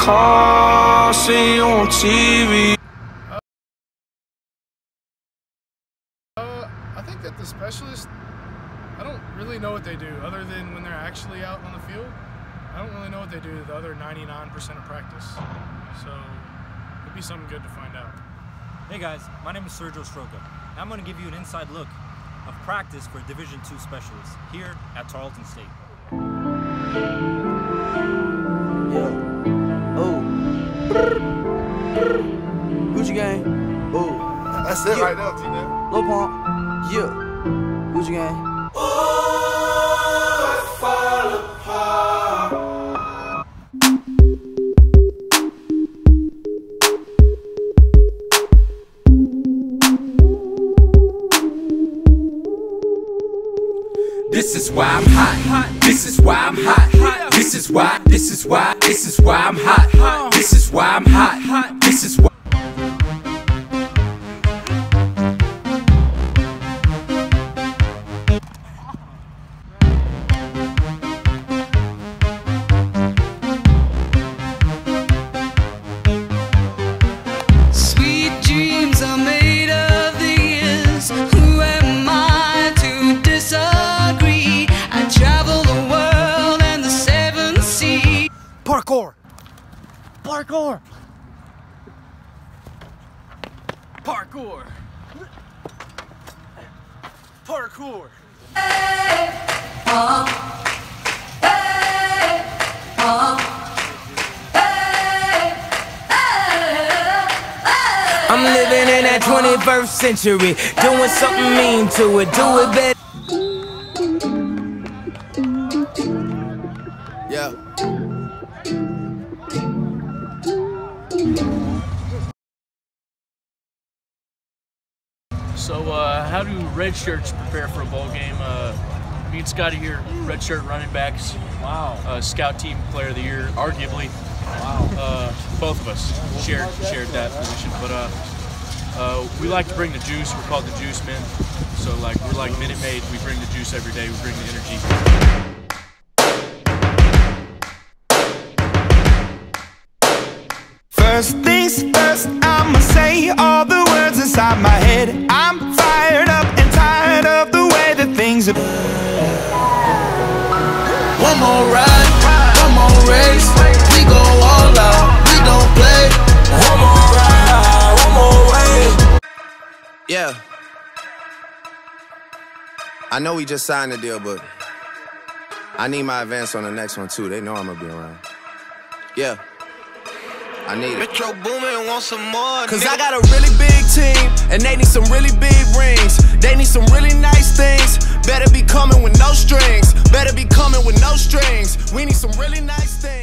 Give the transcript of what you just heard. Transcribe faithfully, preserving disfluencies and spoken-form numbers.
car, see you on T V. Uh, I think that the specialists, I don't really know what they do other than when they're actually out on the field. I don't really know what they do the other ninety-nine percent of practice. So it'd be something good to find out. Hey guys, my name is Sergio Stroka. I'm going to give you an inside look of practice for Division two specialists here at Tarleton State. Yeah. Oh. Gucci gang. Oh. That's it yeah. right now, T-Net. Lil Pump. Yeah. Gucci gang. Oh, I fall apart. This is why I'm hot. This is why I'm hot. This is why. This is why. This is why I'm hot. This is why I'm hot. This is why. Sweet dreams are made of these. Who am I to disagree? I travel the world and the seven seas. Parkour! Parkour! Parkour! Parkour! I'm living in that twenty-first century, doing something mean to it, do it better. Yeah. So, uh, how do red shirts prepare for a bowl game? Uh, me and Scotty here, red shirt running backs. Wow. Uh, scout team player of the year, arguably. Wow. Uh, both of us shared shared that position, but uh, uh, we like to bring the juice. We're called the Juice Men. So, like, we're like Minute Maid. We bring the juice every day. We bring the energy. First things first, I'ma say all the words inside my head. I'm fired up and tired of the way that things are. One more ride, one more race. We go all out, we don't play. One more ride, one more way. Yeah. I know we just signed the deal, but I need my advance on the next one too. They know I'm gonna be around. Yeah. I need it. Metro Boomin want some more. Cause I got a really big team, and they need some really big rings. They need some really nice things. Better be coming with no strings. Better be coming with no strings. We need some really nice things.